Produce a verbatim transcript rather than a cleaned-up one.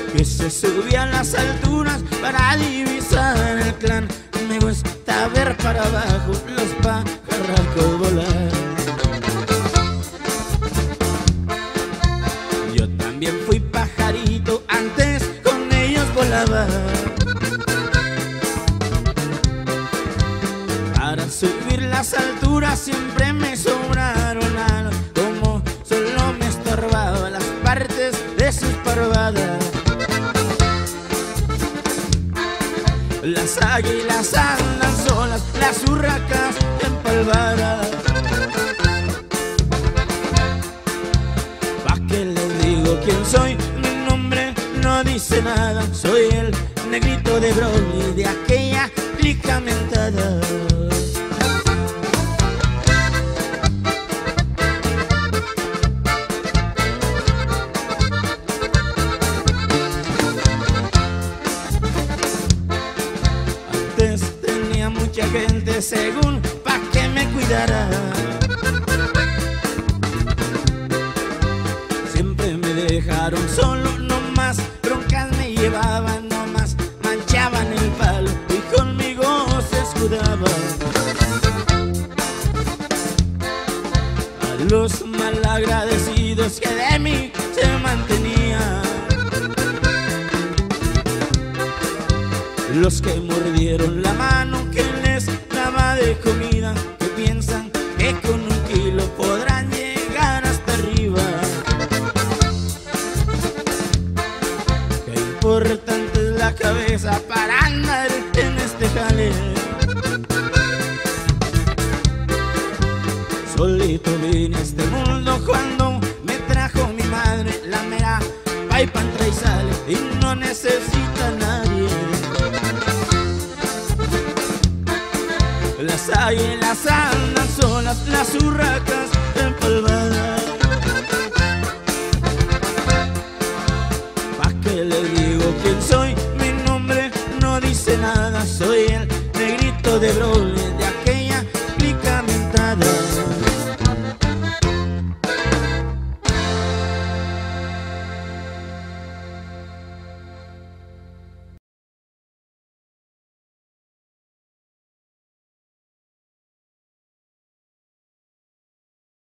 que se subía a las alturas para divisar el clan. Me gusta ver para abajo los pajarracos volar. Yo también fui pajarito, antes con ellos volaba. Para subir las alturas siempre me sobraron alas, como solo me estorbaba las partes de sus parvadas. Las águilas andan solas, las urracas empalvadas. ¿Pa' qué les digo quién soy? Mi nombre no dice nada. Soy el negrito de Broly de aquella clica mentada. Tenía mucha gente según pa' que me cuidara. Siempre me dejaron solo, no más broncas me llevaban, no más manchaban el palo y conmigo se escudaban. A los malagradecidos que de mí se mantenían, los que mordieron la mano que les daba de comida, que piensan que con un kilo podrán llegar hasta arriba. Qué importante es la cabeza para andar en este jale. Solito vine a este mundo cuando me trajo mi madre, la mera paipa entra y sale y no necesita a nadie. Las águilas andan solas, las urracas empalvadas.